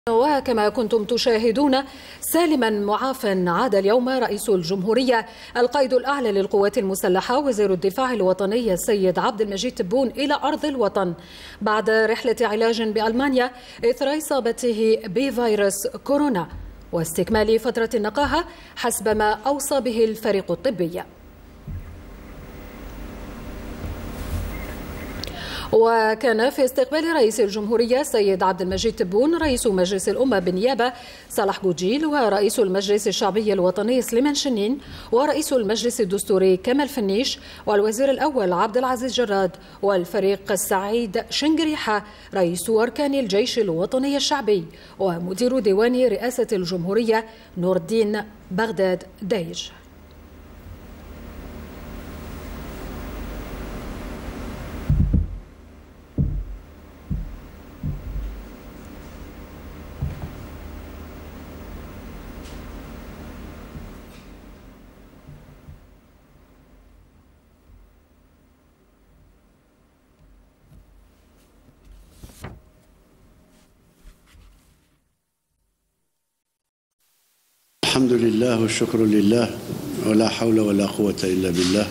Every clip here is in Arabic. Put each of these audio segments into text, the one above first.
وكما كنتم تشاهدون سالما معافى عاد اليوم رئيس الجمهورية القائد الأعلى للقوات المسلحة وزير الدفاع الوطني السيد عبد المجيد تبون إلى أرض الوطن بعد رحلة علاج بألمانيا إثر إصابته بفيروس كورونا واستكمال فترة النقاهة حسب ما أوصى به الفريق الطبي. وكان في استقبال رئيس الجمهورية السيد عبد المجيد تبون رئيس مجلس الأمة بالنيابة صالح بوجيل ورئيس المجلس الشعبي الوطني سليمان شنين ورئيس المجلس الدستوري كمال فنيش والوزير الأول عبد العزيز جراد والفريق السعيد شنقريحة رئيس أركان الجيش الوطني الشعبي ومدير ديوان رئاسة الجمهورية نور الدين بغداد دايج. الحمد لله والشكر لله ولا حول ولا قوة إلا بالله.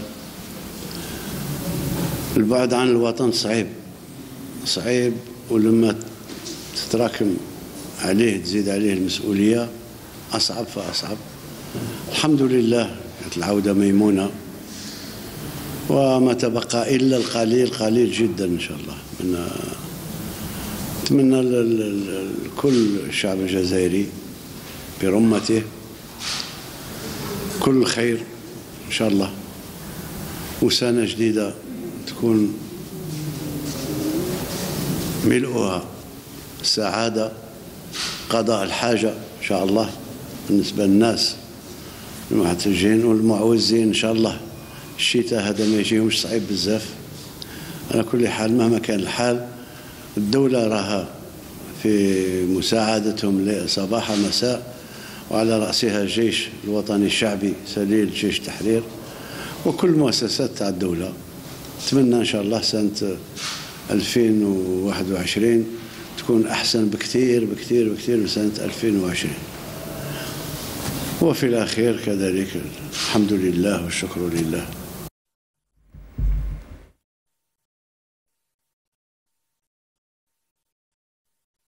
البعد عن الوطن صعيب ولما تتراكم عليه تزيد عليه المسؤولية أصعب فأصعب. الحمد لله كانت العودة ميمونة وما تبقى إلا القليل قليل جدا إن شاء الله. نتمنى لكل الشعب الجزائري برمته كل خير إن شاء الله، وسنة جديدة تكون ملؤها السعادة قضاء الحاجة إن شاء الله بالنسبة للناس المحتاجين والمعوزين. إن شاء الله الشتاء هذا ما يجيهمش صعيب بزاف. على كل حال مهما كان الحال الدولة راها في مساعدتهم صباح مساء، وعلى رأسها الجيش الوطني الشعبي سليل جيش التحرير وكل مؤسسات تاع الدولة. نتمنى إن شاء الله سنة 2021 تكون أحسن بكثير بكثير بكثير من سنة 2020. وفي الأخير كذلك الحمد لله والشكر لله.